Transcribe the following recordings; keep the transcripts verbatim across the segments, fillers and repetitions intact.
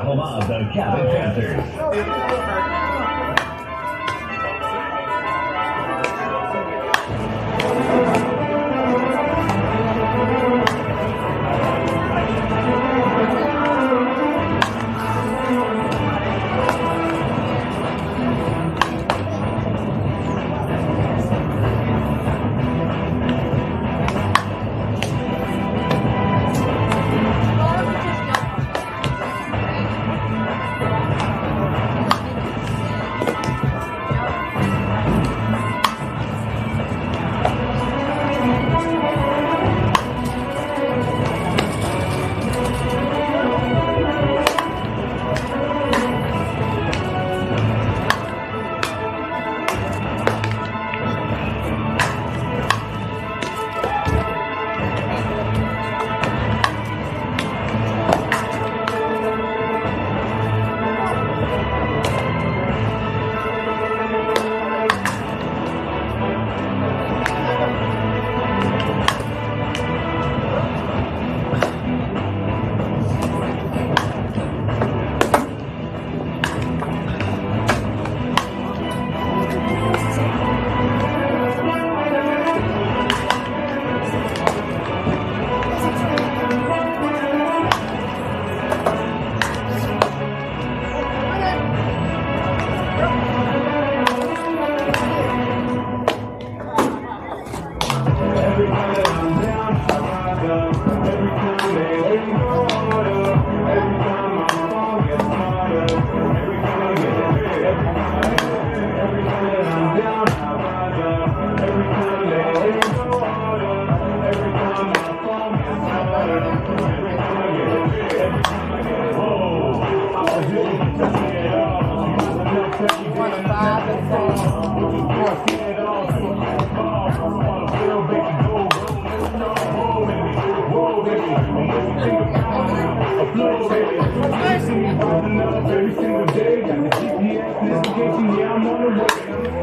home of the Cabot Panthers. Every single day, got the G P S investigation, yeah, I'm on the way.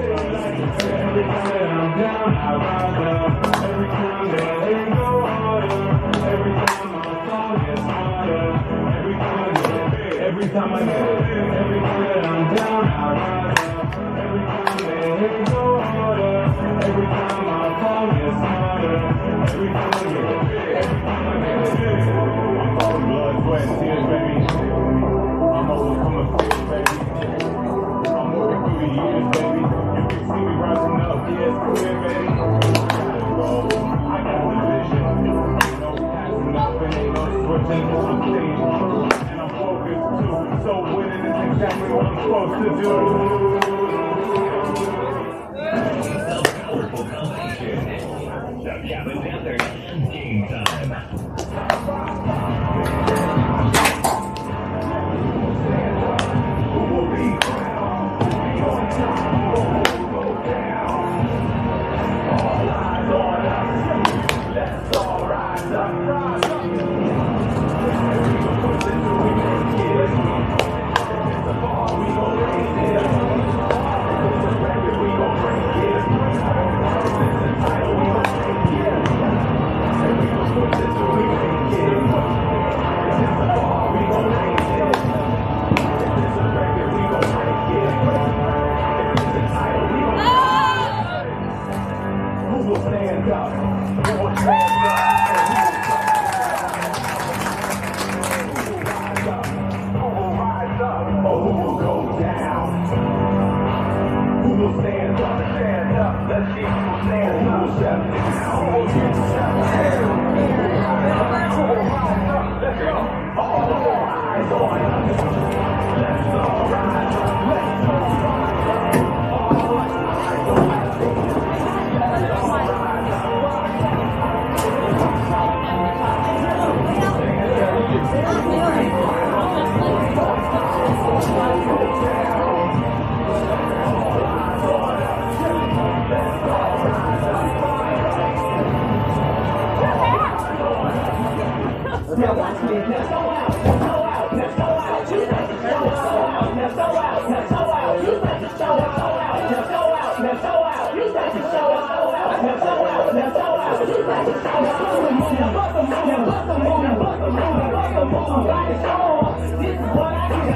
Every time that I'm down, I rise up. Every time that they go harder. Every time my song gets harder. Every time I get it, every time I get it. Every time that I'm down, I rise up. Every time that they go harder. Every time my song gets harder. Every time I get it, every time I get it. I'm all blood, sweat, and tears, baby. I'm overcoming fear, baby. I'm working through the years, baby. You can see me rising up, yeah, it's clear, baby. I gotta go, I got the vision. Ain't no passing up and ain't no switching, I'm staying true. And I'm focused too, so winning is exactly what I'm supposed to do. A powerful combination. The Cabot Panthers, game time. This is what I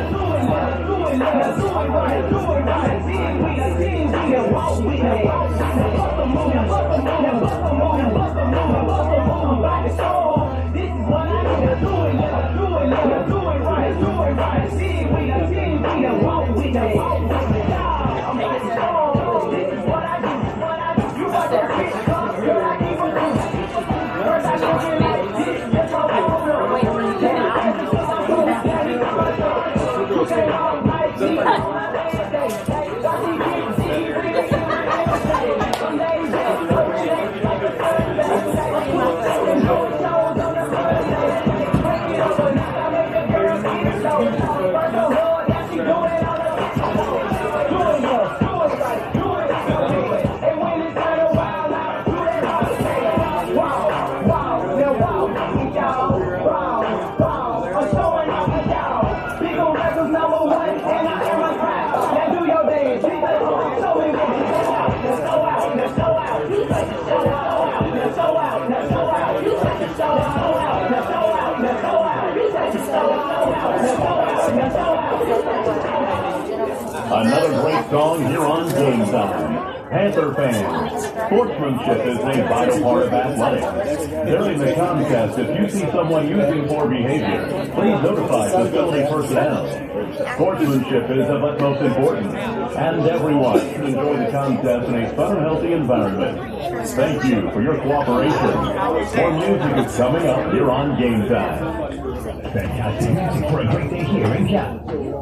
Another great song here on Game Time. Panther fans, sportsmanship is a vital part of athletics. During the contest, if you see someone using poor behavior, please notify facility personnel. Sportsmanship is of utmost importance, and everyone should enjoy the contest in a fun and healthy environment. Thank you for your cooperation. More music is coming up here on Game Time. Fantastic music for a great day here in Cabot.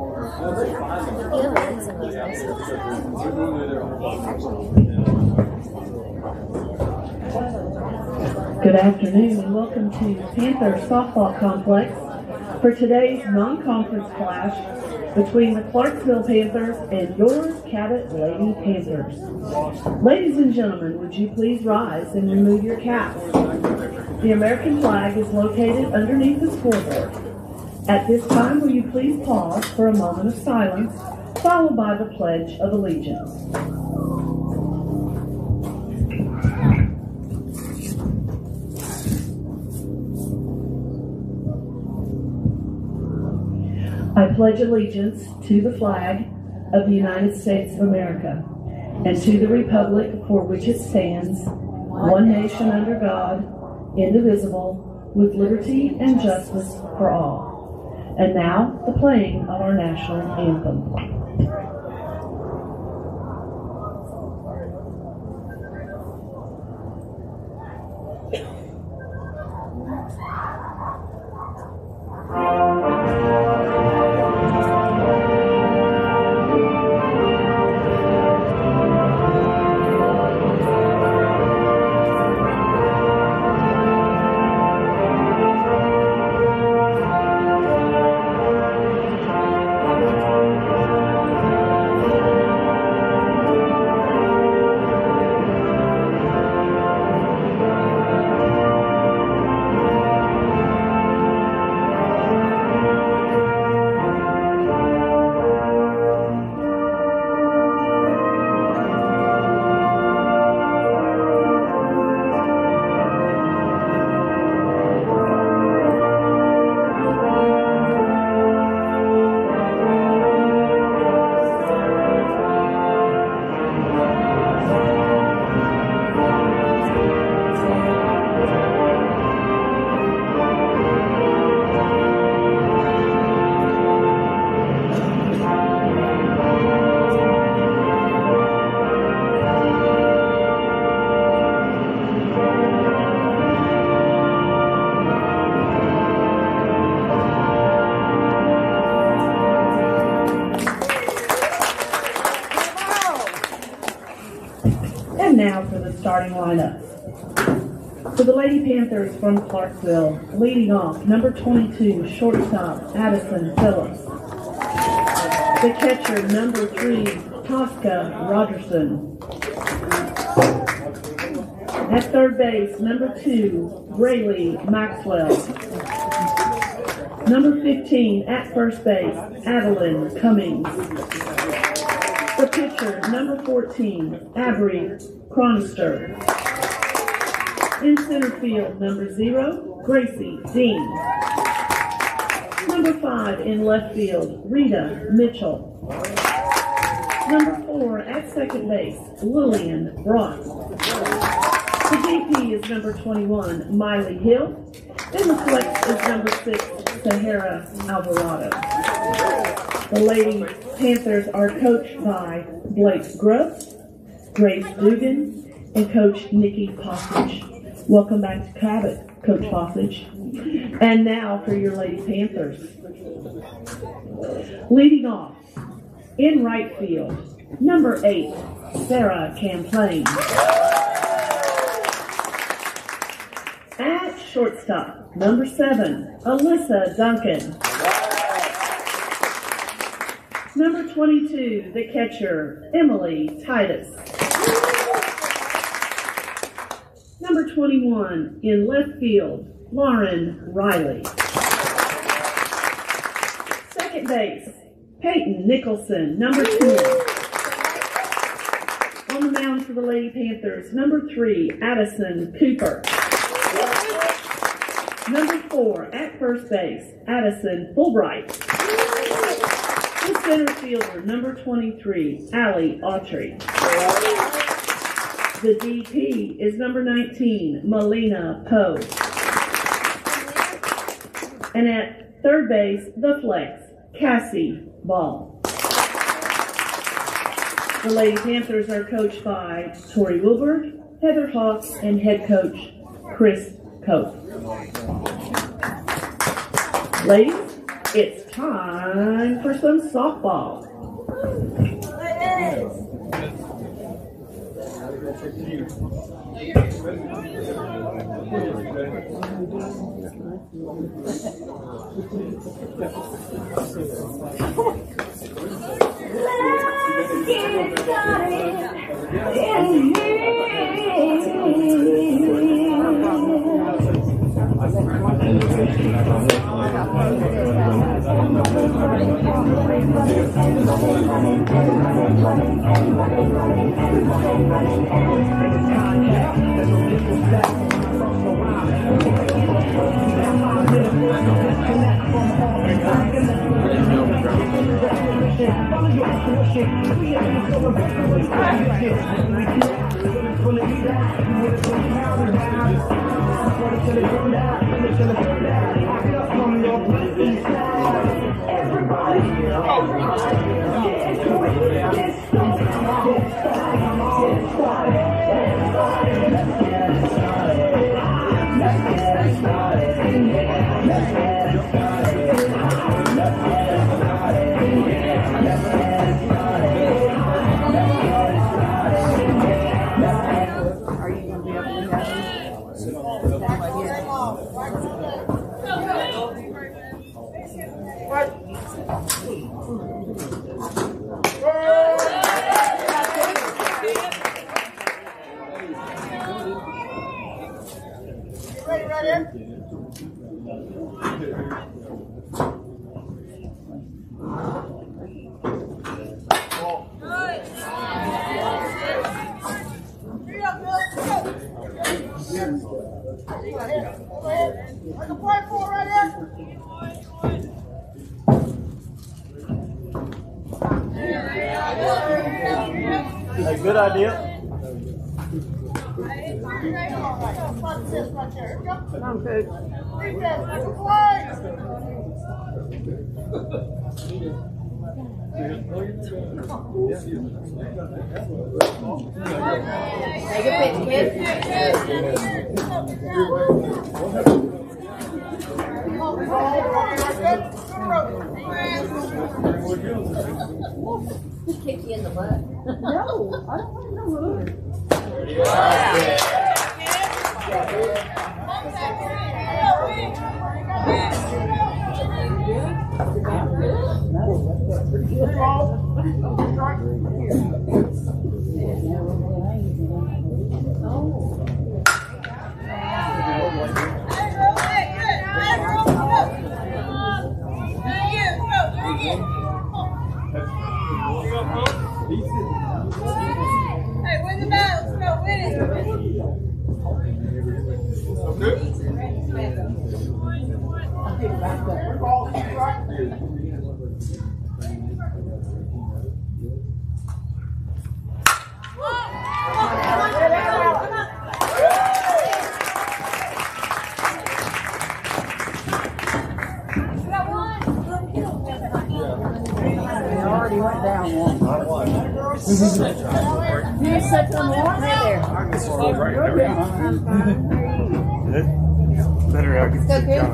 Good afternoon and welcome to Panther Softball Complex for today's non-conference clash between the Clarksville Panthers and your Cabot Lady Panthers. Ladies and gentlemen, would you please rise and remove your caps? The American flag is located underneath the scoreboard. At this time, will you please pause for a moment of silence, followed by the Pledge of Allegiance. I pledge allegiance to the flag of the United States of America and to the republic for which it stands, one nation under God, indivisible, with liberty and justice for all. And now, the playing of our national anthem. Now for the starting lineup. For the Lady Panthers from Clarksville, leading off, number twenty-two, shortstop, Addison Phillips. The catcher, number three, Tosca Rogerson. At third base, number two, Rayleigh Maxwell. Number fifteen, at first base, Adeline Cummings. The pitcher, number fourteen, Abry Cronister. In center field, number zero, Gracie Dean. Number five in left field, Rita Mitchell. Number four at second base, Lillian Brock. The D P is number twenty-one, Miley Hill. And the flex is number six, Sahara Alvarado. The Lady Panthers are coached by Blake Grubbs, Grace Dugan, and Coach Nikki Possage. Welcome back to Cabot, Coach Possage. And now for your Lady Panthers. Leading off, in right field, number eight, Sarah Camplain. At shortstop, number seven, Alyssa Duncan. Number twenty-two, the catcher, Emily Titus. Number twenty-one, in left field, Lauren Riley. Second base, Peyton Nicholson, number ten. On the mound for the Lady Panthers, number three, Addison Cooper. Number four, at first base, Addison Fulbright. The center fielder, number twenty-three, Allie Autry. The D P is number nineteen, Melina Poe. And at third base, the flex, Cassie Ball. The Lady Panthers are coached by Tori Wilbur, Heather Hawk, and head coach Chris Cope. Ladies, it's time for some softball. Let's get started. A good idea. Sounds good. Take a pitch, kid. He kicked you in the butt. No, I don't want to know. Hey, win the battle. Let's go win it. You're such a morning there. Better I can So good.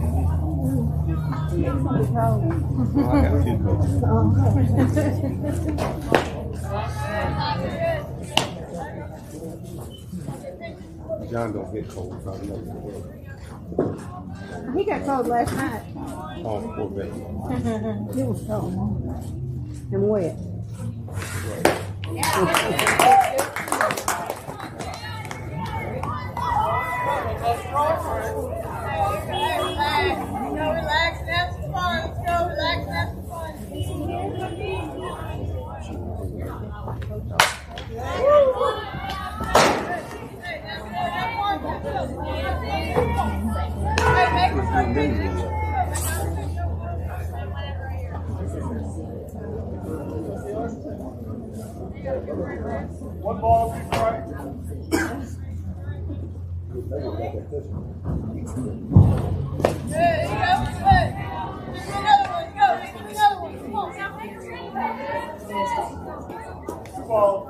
John don't get cold, so I know. He got cold last night. Oh, poor baby. He was cold and wet. Go relax and have some fun. Let's go relax and have some fun. Hey, make us some pictures. One ball, two strikes. There you go. Hey, let's do another one. Go. Let's do another one. Come on. Two balls.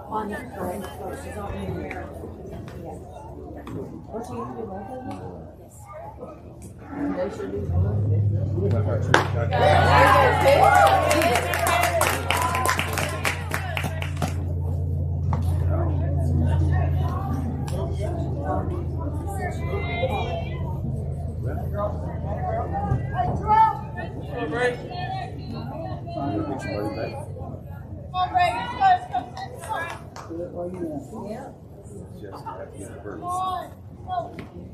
Come on, Brady. Let's go. Let's go. Let's go. Just have to get Come on. Go.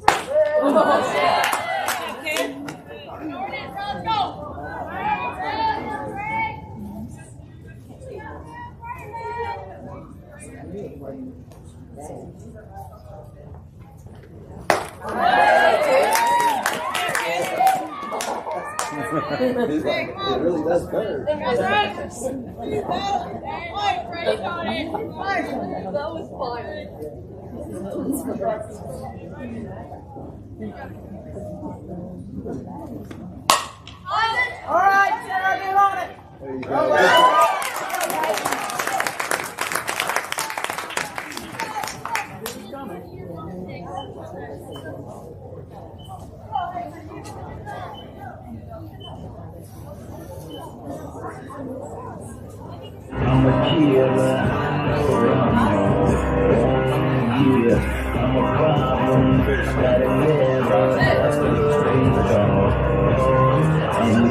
It really does curve. That's right. Fight, Brady. Fight. That was fun. All right, Sarah, get on it. There you go. I'm a killer, I know I'm a killer. I'm a problem, gotta live on the streets. I'm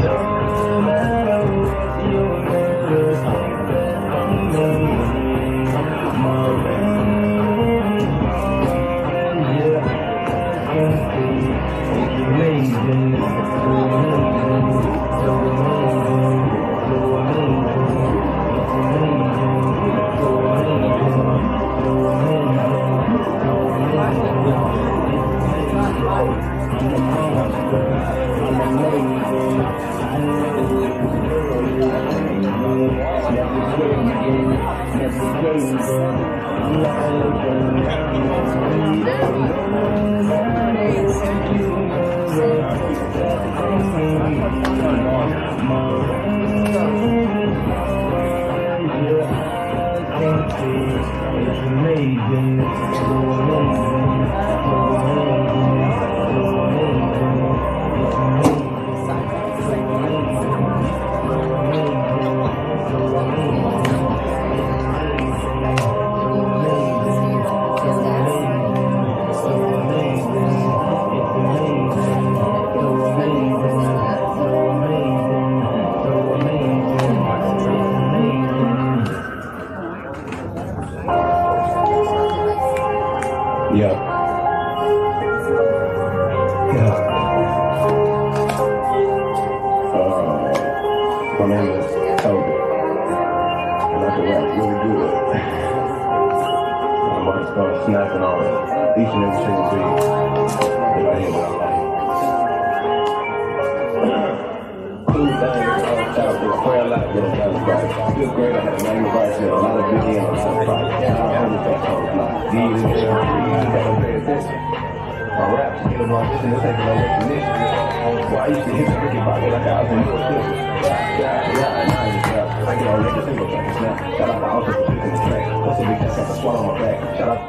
Well, I used to hit the freaking body like I was in the I get all ready to single tracks. Now, shout out to all the people in the track. Also, we got some swallow on my back. Shout out.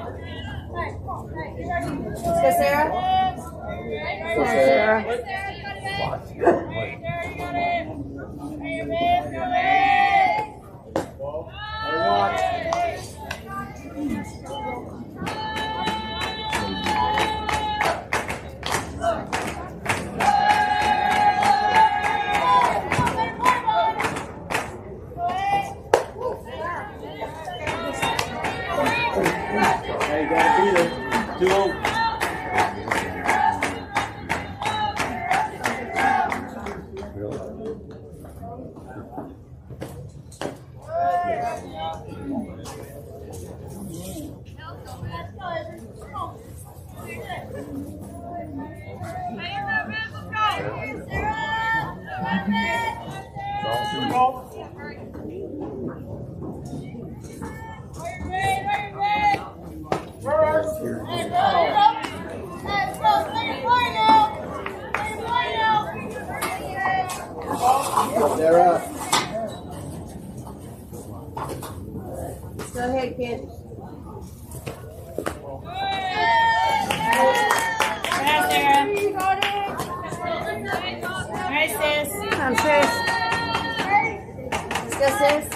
Let's go, Sarah. Go, Sarah. Hey, you gotta be there. Too old. Sarah. Go ahead, kid. Sarah. Alright, sis. Come, sis. Let's go, sis.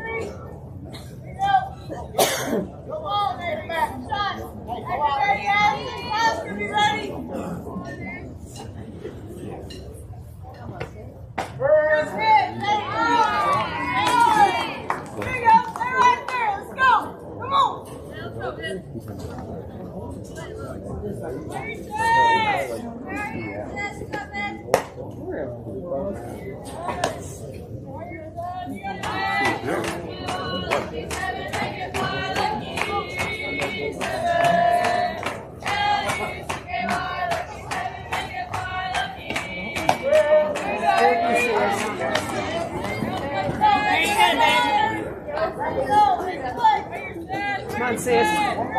Come on, sis.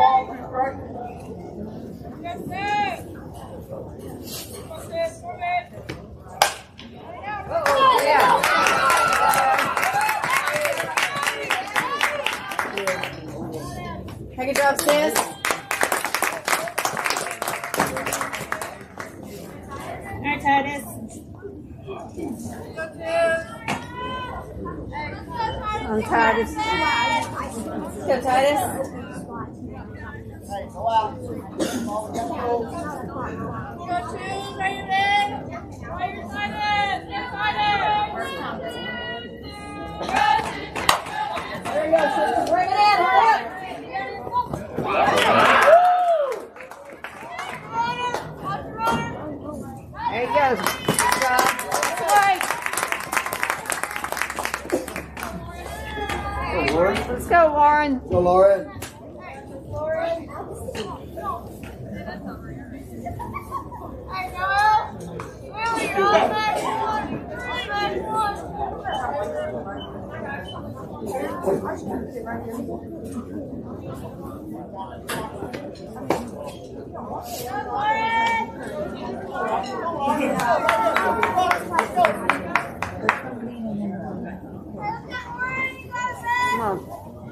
Oh, yeah. Take a drop, sis. Alright, Titus. On Titus. Go, Titus. Bring it in, hurry up. There he goes. Good job. Let's go, Warren. So, Lauren. Come on.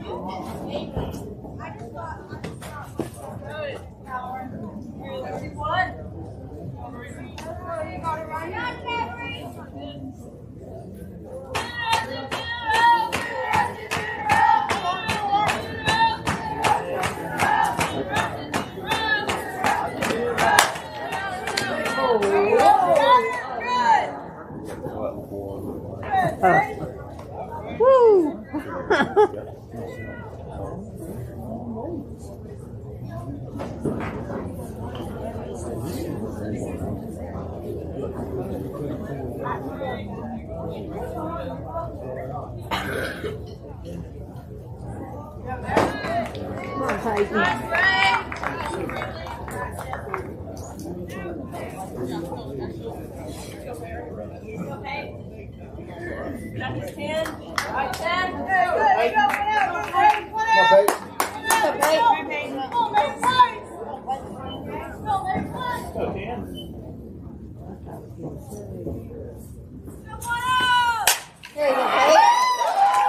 Woo! Come on, Tyson. There you go, Kate.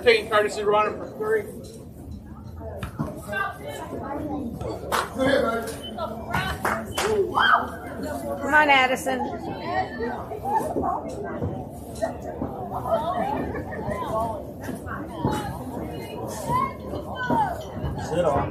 thirteen, courtesy running for three. Come on, Addison. Sit on.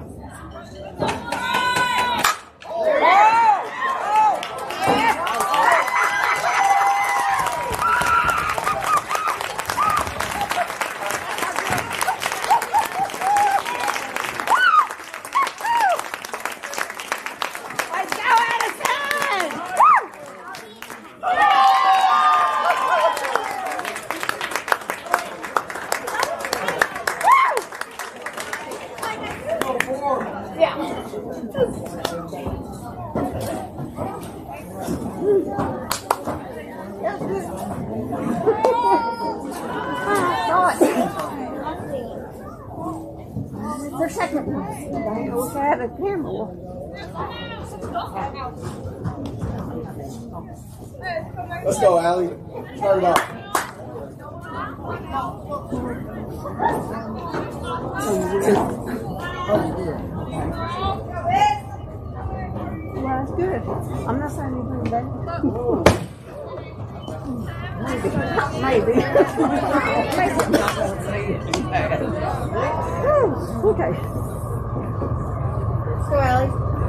For second place, I wish I had a camera. Let's go, Allie. Start it off. Well, that's good. I'm not saying anything bad. Maybe. Whew, okay. Go, Allie.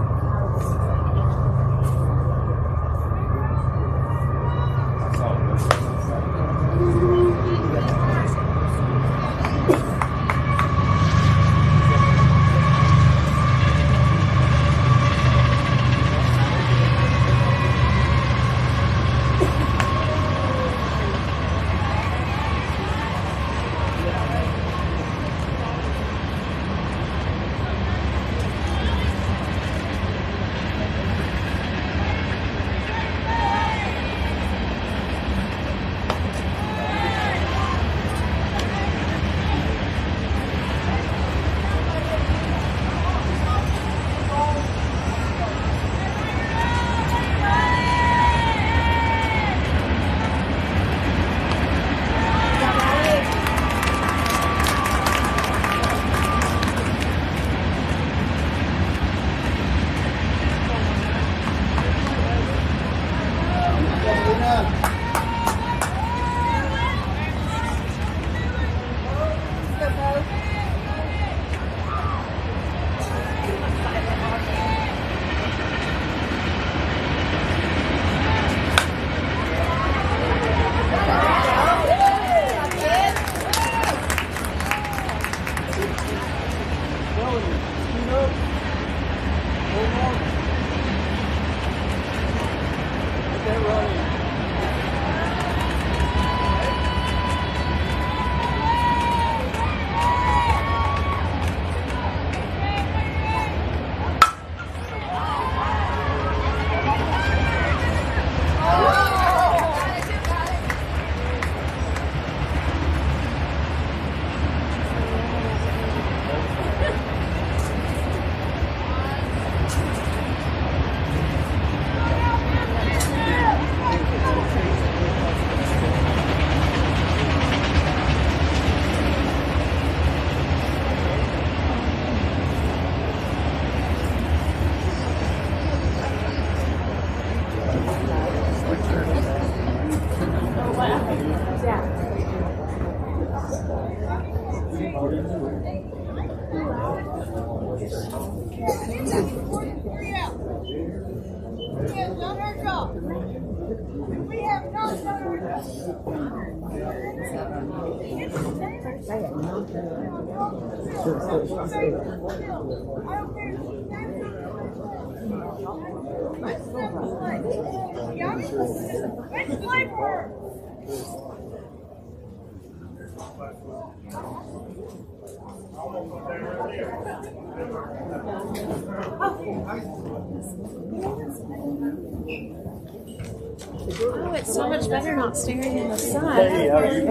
Oh, it's so much better not staring in the sun. Hey, how are you?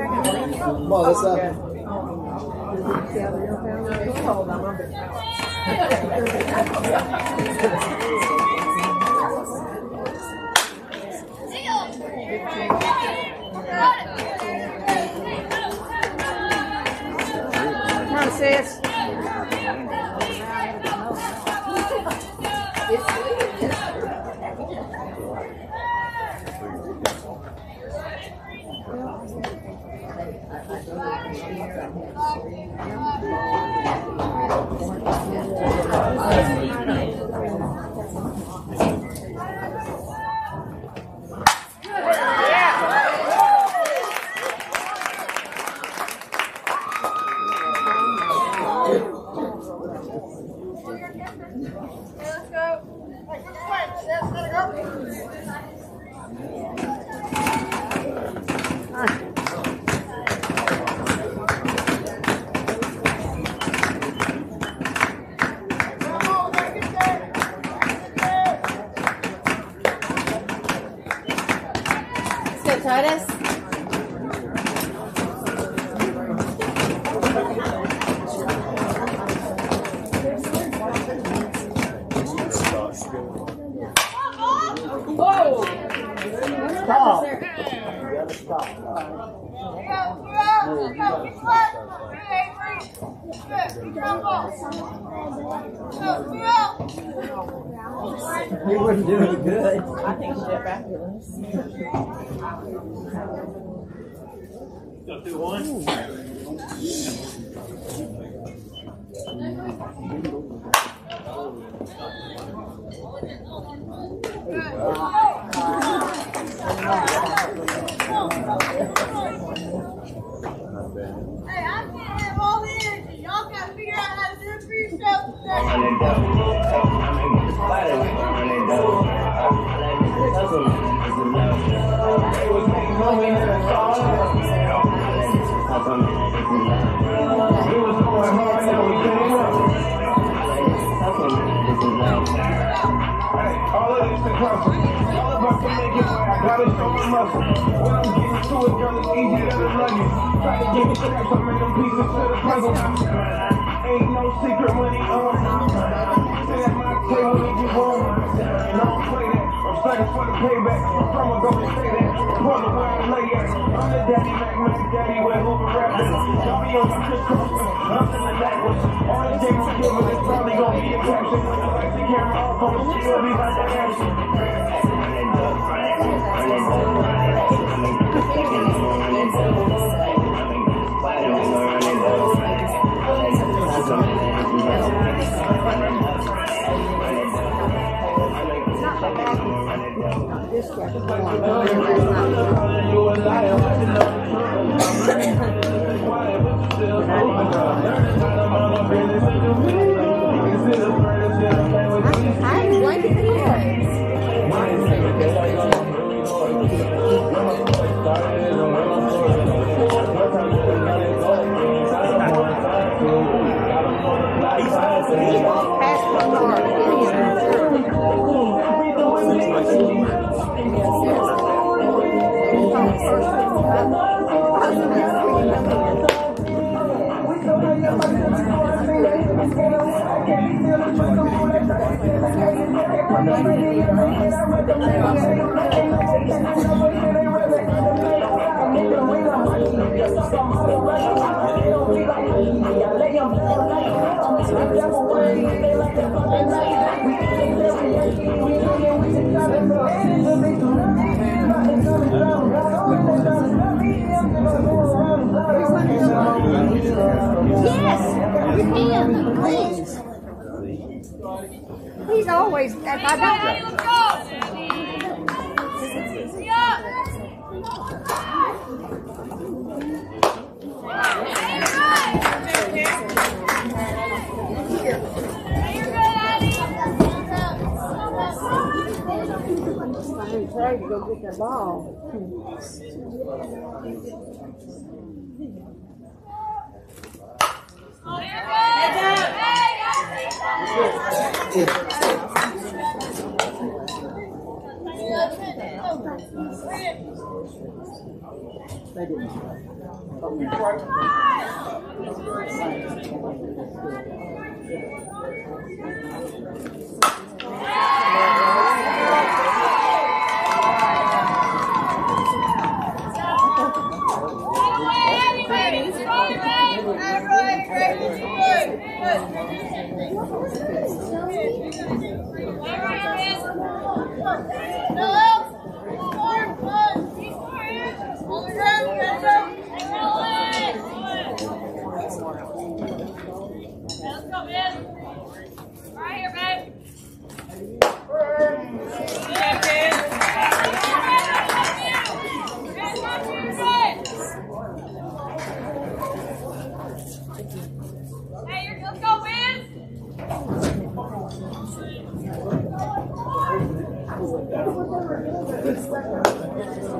Come on, let's up. sis. Titus? Whoa! Stop. He wouldn't do any good. I think Jeff Ambulance. Go through one. Hey, I can't have all the energy. Y'all gotta figure out how to do it for yourself. All of this to come. All of us to make it where I gotta show my muscle. When I'm getting to it, girl, it's easier than a nugget. Try to give it back, so make them pieces to the puzzle. Ain't no secret when he on. Sit at my table and get warm. And I don't play that. I'm studying for the payback. From a go and say that. Wonder where I lay at. I'm the daddy, Mac, Mac, daddy, with Hoover rapping. Y'all be on my crisscross. I'm in the backwards. All the things we give is probably gonna be a caption. When I like the camera off on the shit, it'll be like that action. I like it. Yes, you can, please. He's always, if I don't. I'm trying to go get the ball. All right, great.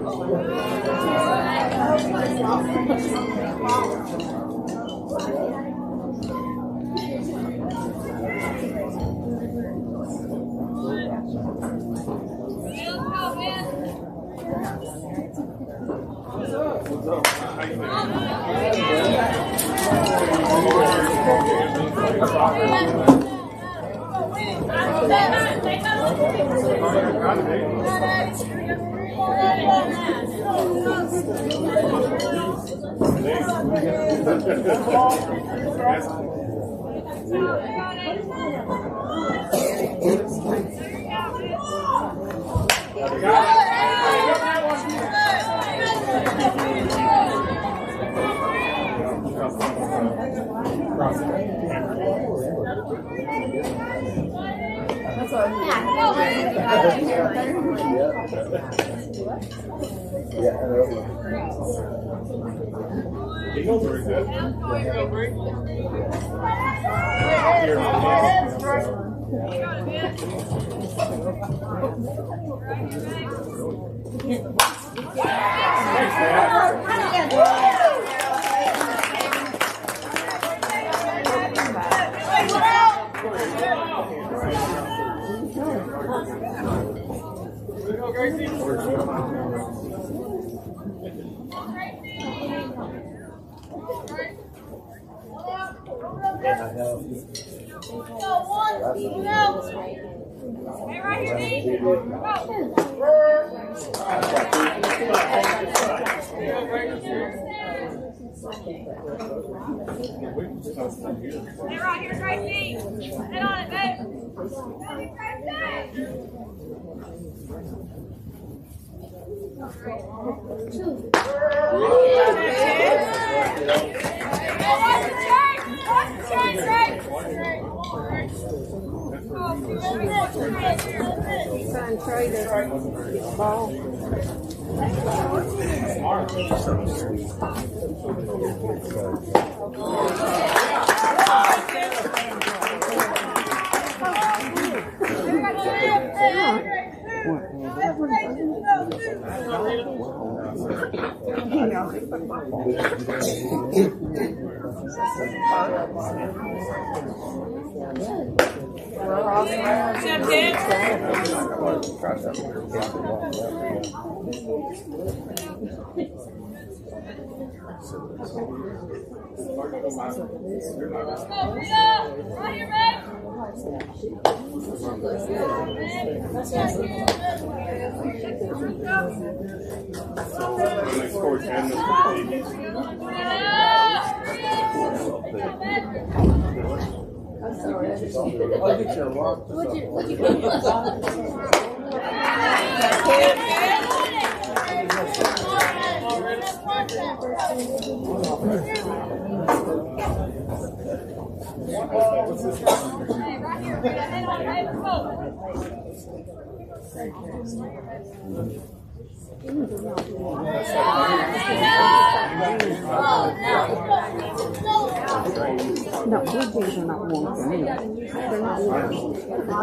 No, blue jeans are not warm for me. They're not warm.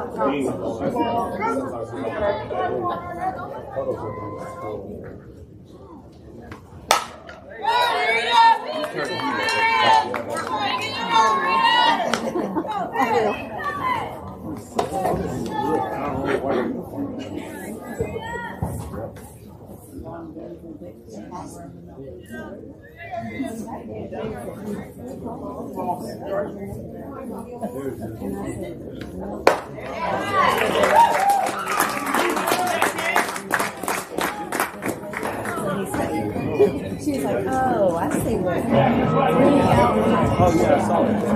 She's like, oh, I see what happened. Oh, yeah, I saw it.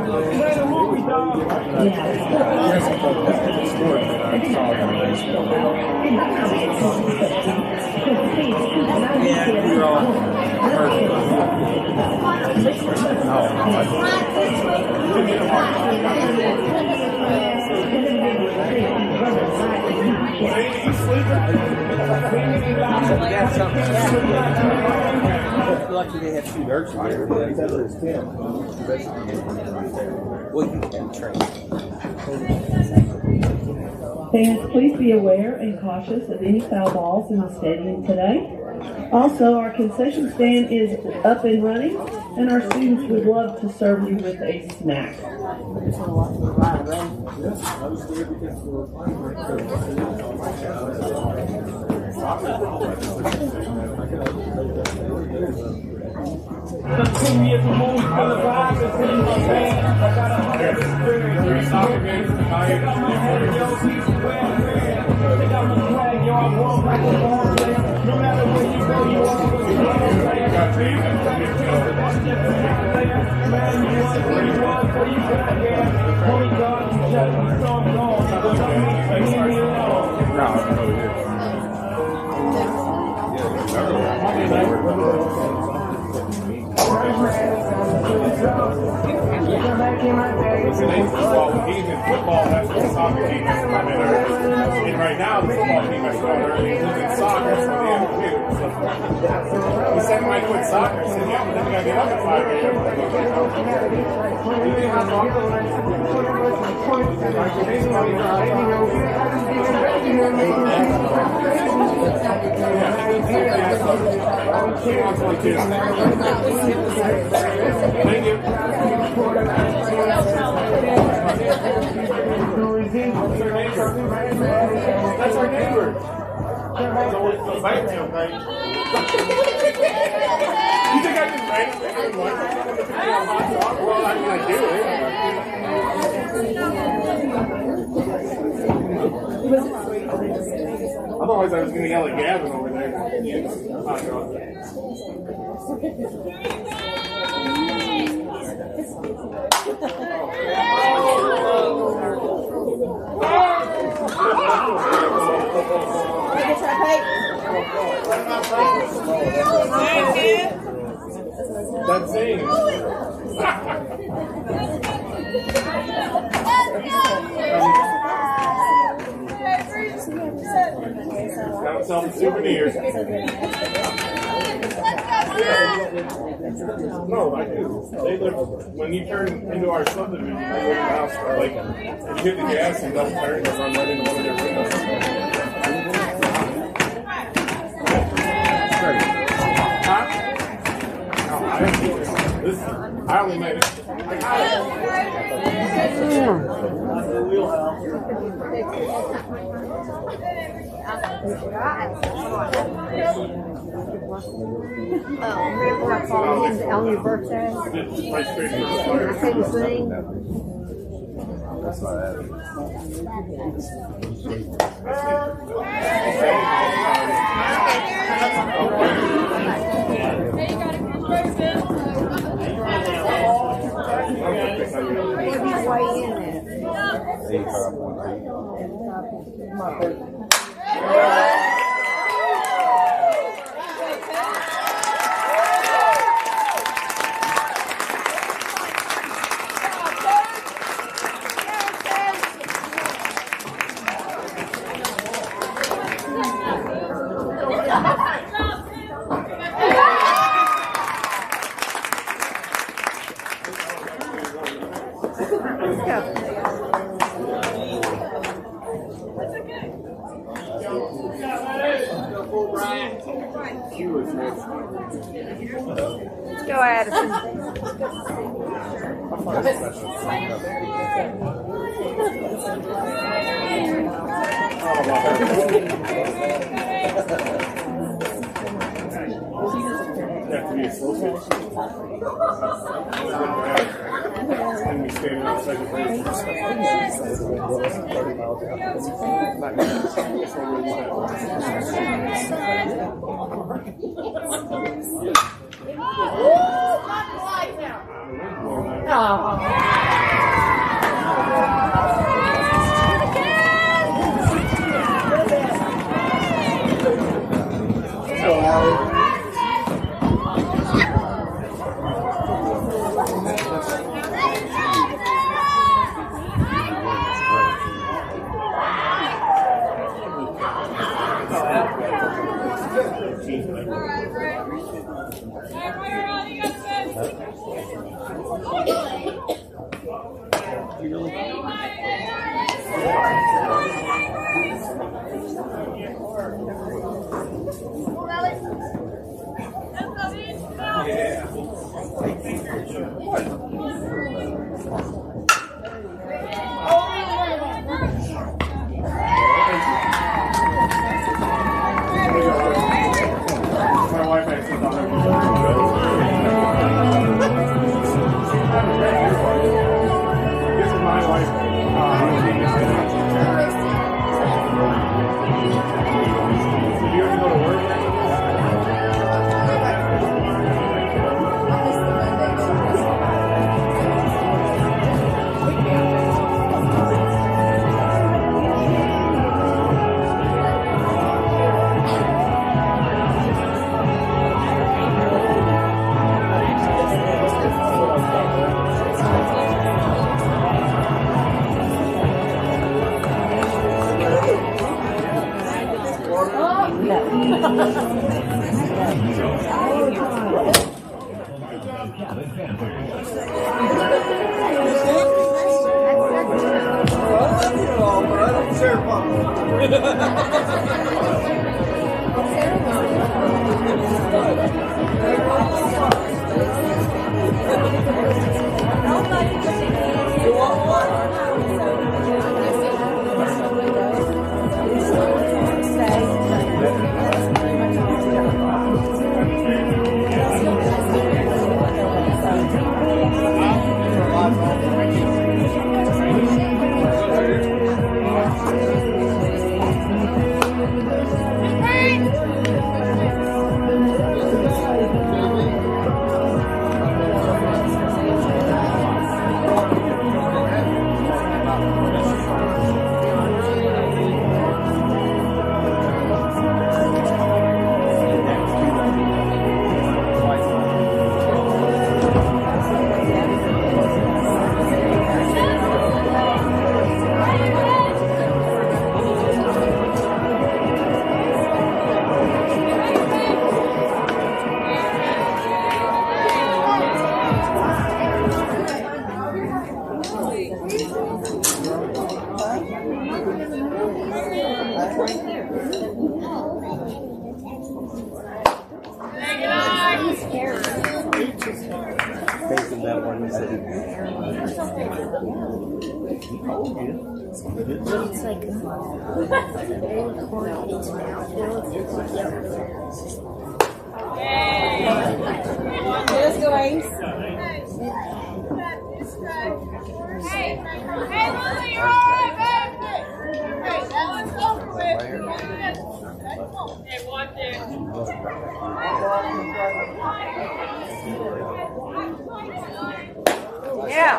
Yeah, we were all lucky they have two dirts here. That's what it's ten. Well, you can train. Fans, please be aware and cautious of any foul balls in the stadium today. Also, our concession stand is up and running, and our students would love to serve you with a snack. Football team and football, that's what the soccer team has come in early. And right now, the football team has gone early. He's in soccer, so they have kids. He said, when I quit soccer, I said, yeah, but then we got to get up at five a m Thank you. That's our neighbor. That's always the fight tail night. You think I just randomly did one? Well, I mean, I do it. Otherwise, I was going to yell at Gavin over there. Hot dog. That's it. Got himself a souvenir. No, I do. They live, when you turn into our subdivision, they live in the house for like, if you hit the gas and don't turn, they'll run right into one of their windows. Huh? No, I didn't do this. This, I only made it. I got it. Oh, remember I called him on your birthday? Right straight through the I fire. couldn't sing. That's not happening. Way in eighty-five point eight. Let's go, Addison. Have to be a slow pitch. And we standing on second base. My wife actually thought I was This is my wife. Did you ever go to work? Facing that one, he said. It's like old corn in his mouth. Let's go, Ace. Hey, hey, Lily, you're all right, baby. Hey, that one's over with. Hey, watch it. Yeah.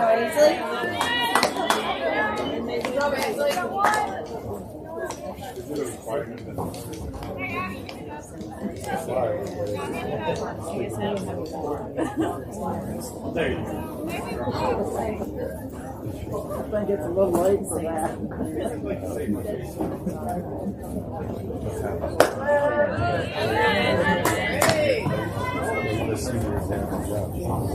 There you go. I think it's a little late for that. The seniors have a job.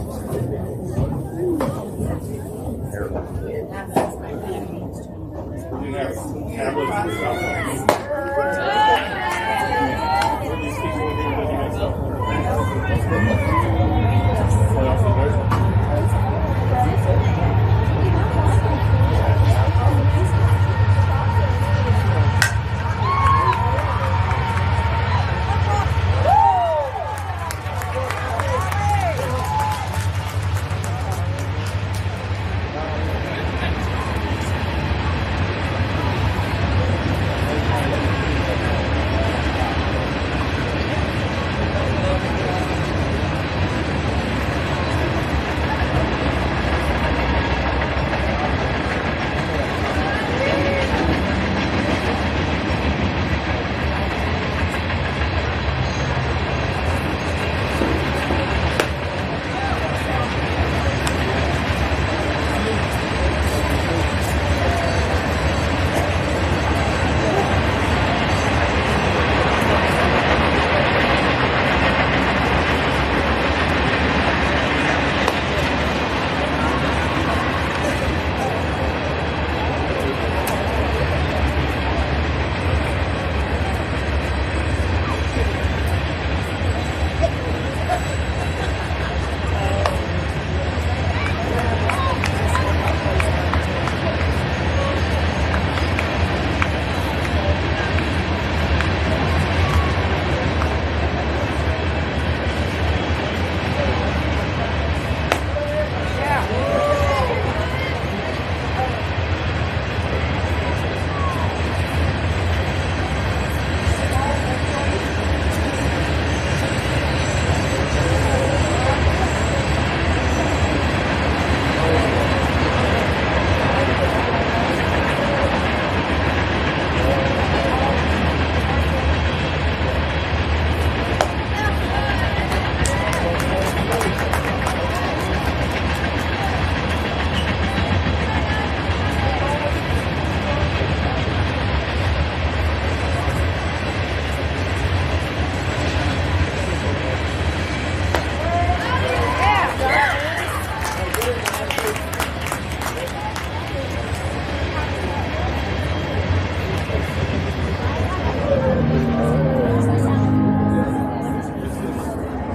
You have tablets and stuff. These people are doing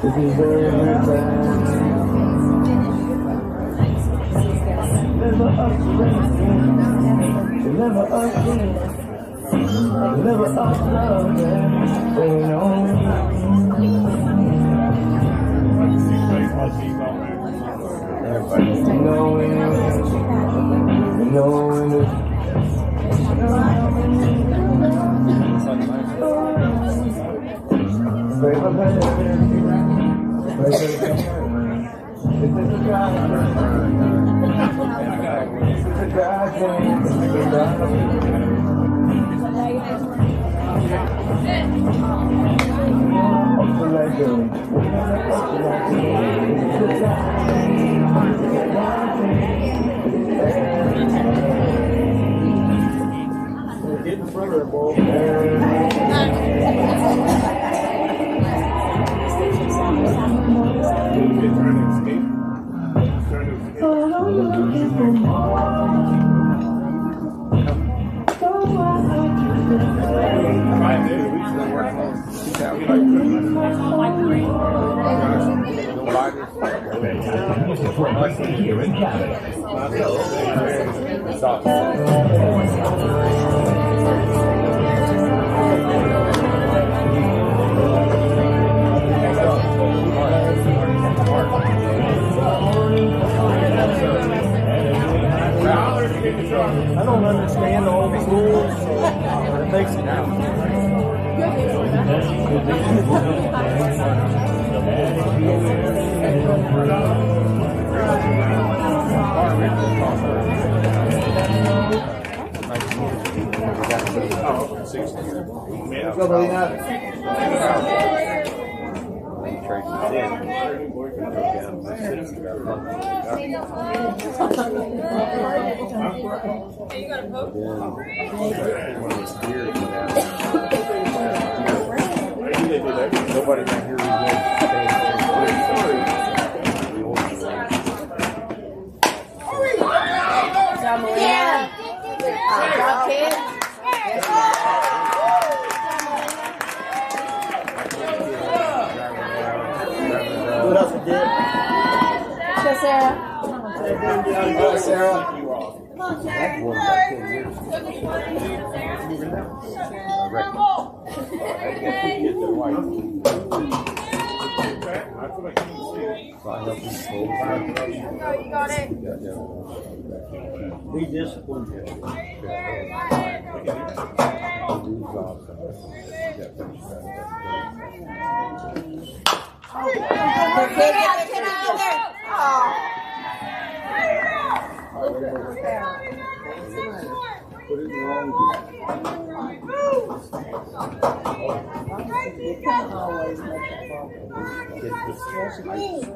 This is everything. Never us again. Never us again. Never us love again. They know. Everybody knowing it. Knowing it. Pray for better. Pray for better. This is a God thing. It's a God thing. It's a God thing. Up to let go. Up to let go. It's a God thing. It's a God thing. Get in front of her, boy. Here in Cabot. I don't understand all the rules, so it makes it out. Nobody can hear What else we did? Go, Sarah. Go, Sarah. You got it. Be disciplined. Get out, get out there. Oh. Put it in the wrong. You can't always make a problem.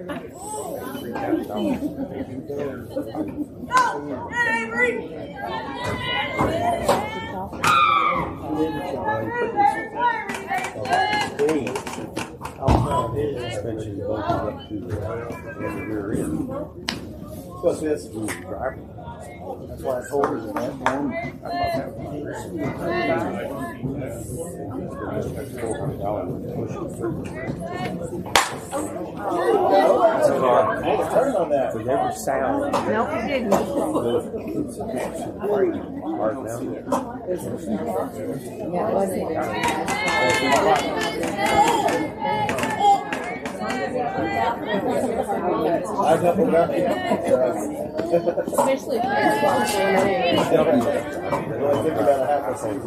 Plus, that's the driver. That's why I told her that that one. I thought that was That's a car. I had to turn on that. But there was sound. Nope, you didn't. Yeah, wasn't I never got it. Especially if I only think about a half a second,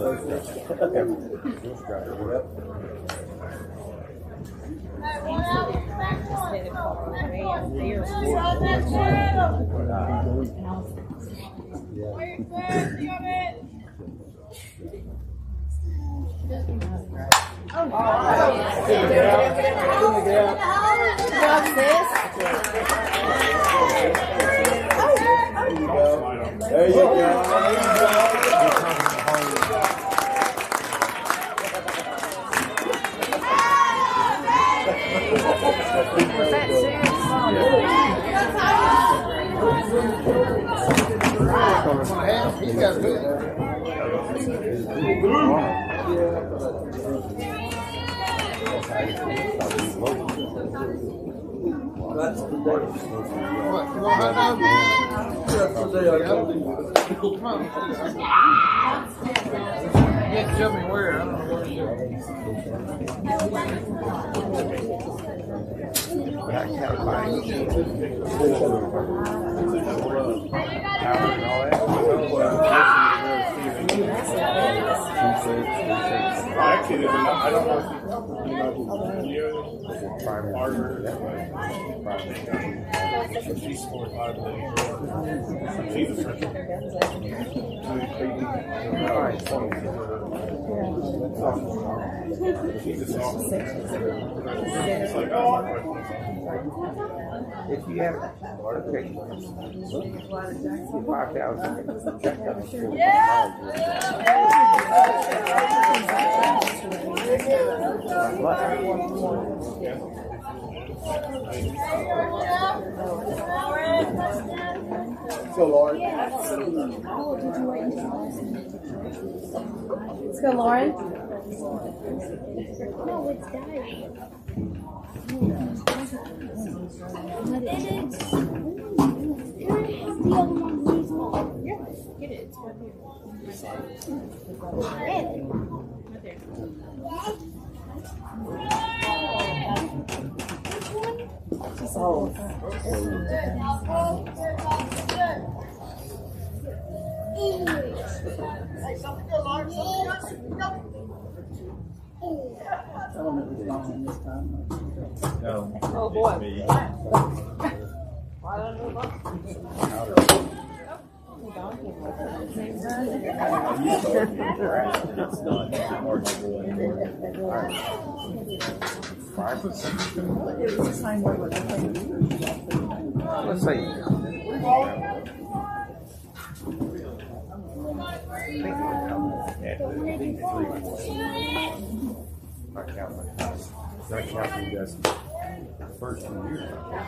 There you go. He got good. That's the day. You can't tell me where. I don't know where you're Actually, there's enough. I don't know if you know who she's four or five. She's a freshman. She's a sophomore. It's like, oh, if you have okay, five thousand, check out the So, Lauren. Let's go, Lauren. No, it's dying. It is. Can I have the other one, please? Yeah, get it. It's right here. Oh boy. Let's see. Not counting. Not counting this first few years.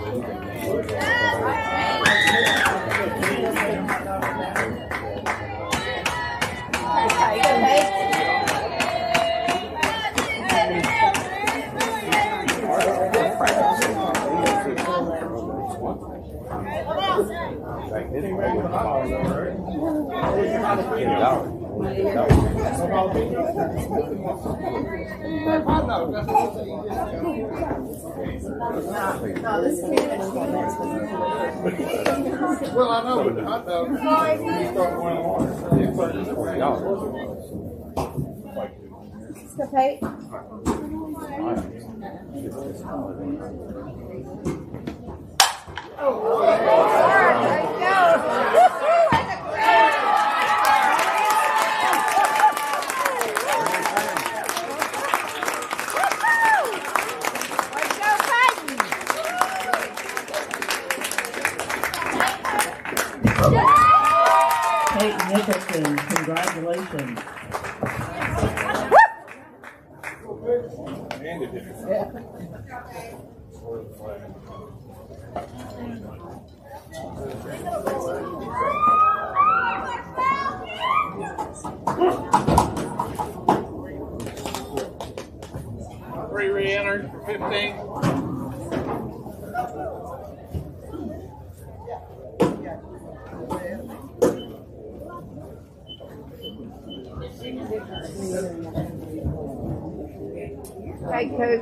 Well, I know, but hot dogs, you start going on. Let's go, Pate. Peyton Nicholson, congratulations. Three re-enters for fifteen. Hey, Coach.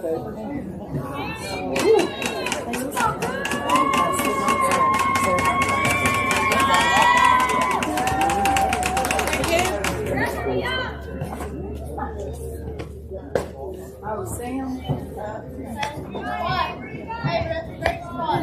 Oh, Sam. Hey, that's a great spot.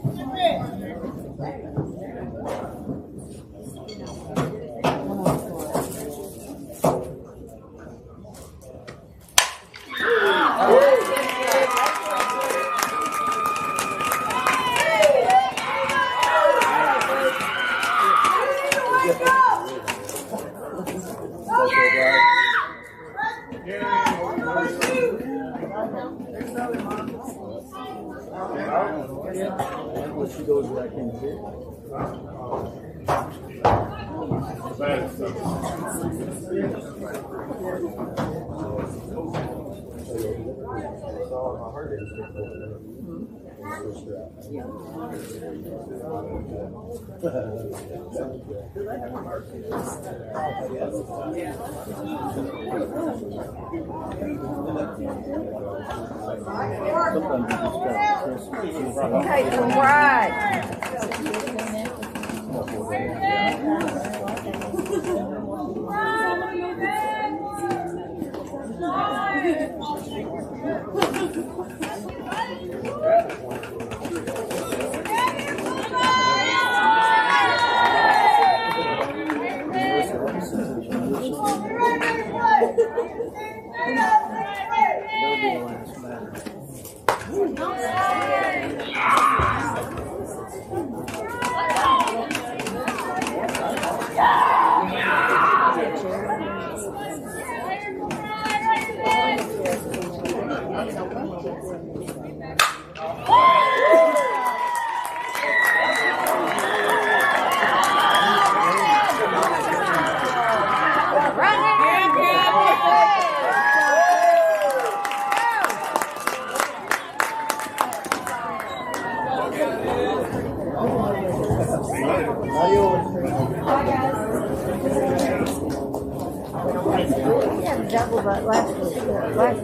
She goes back in here. Take them right. Double that last week. Last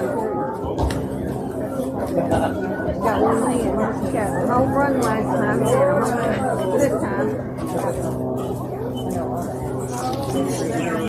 got one man. Got a home run last time. Got a home run this time.